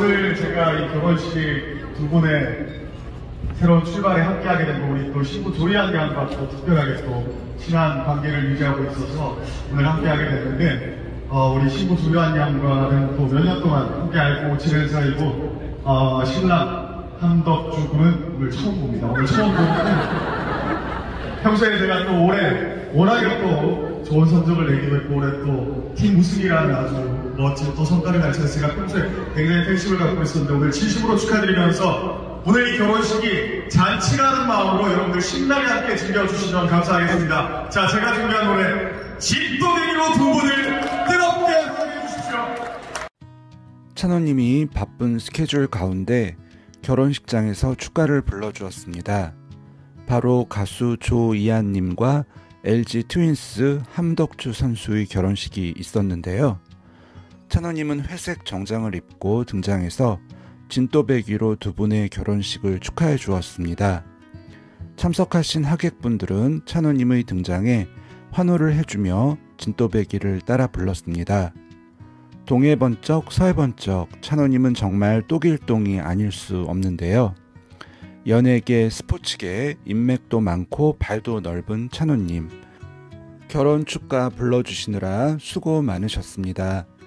오늘 제가 이 결혼식 두 분의 새로운 출발에 함께하게 된 거, 우리 또 신부 조리한 양과 또 특별하게 또 친한 관계를 유지하고 있어서 오늘 함께하게 됐는데, 우리 신부 조리한 양과는 또 몇 년 동안 함께 알고 지낸 사이고, 신랑 함덕주 군은 오늘 처음 봅니다. 오늘 처음 보는데, 평소에 제가 또 올해 워낙에 또 좋은 성적을 내기도 했고, 올해 또 팀 우승이라는 아주 멋진 또 성과를 달성해서 제가 평소에 굉장히 팬심을 갖고 있었는데, 오늘 진심으로 축하드리면서 오늘 이 결혼식이 잔치라는 마음으로 여러분들 신나게 함께 즐겨주시면 감사하겠습니다. 자, 제가 준비한 노래 진또배기로 두 분을 뜨겁게 사랑해 주십시오. 찬호님이 바쁜 스케줄 가운데 결혼식장에서 축가를 불러주었습니다. 바로 가수 조이한님과 LG 트윈스 함덕주 선수의 결혼식이 있었는데요. 찬호님은 회색 정장을 입고 등장해서 진또배기로 두 분의 결혼식을 축하해 주었습니다. 참석하신 하객분들은 찬호님의 등장에 환호를 해주며 진또배기를 따라 불렀습니다. 동해 번쩍 서해 번쩍, 찬호님은 정말 똑일동이 아닐 수 없는데요. 연예계, 스포츠계, 인맥도 많고 발도 넓은 찬호님, 결혼 축가 불러주시느라 수고 많으셨습니다.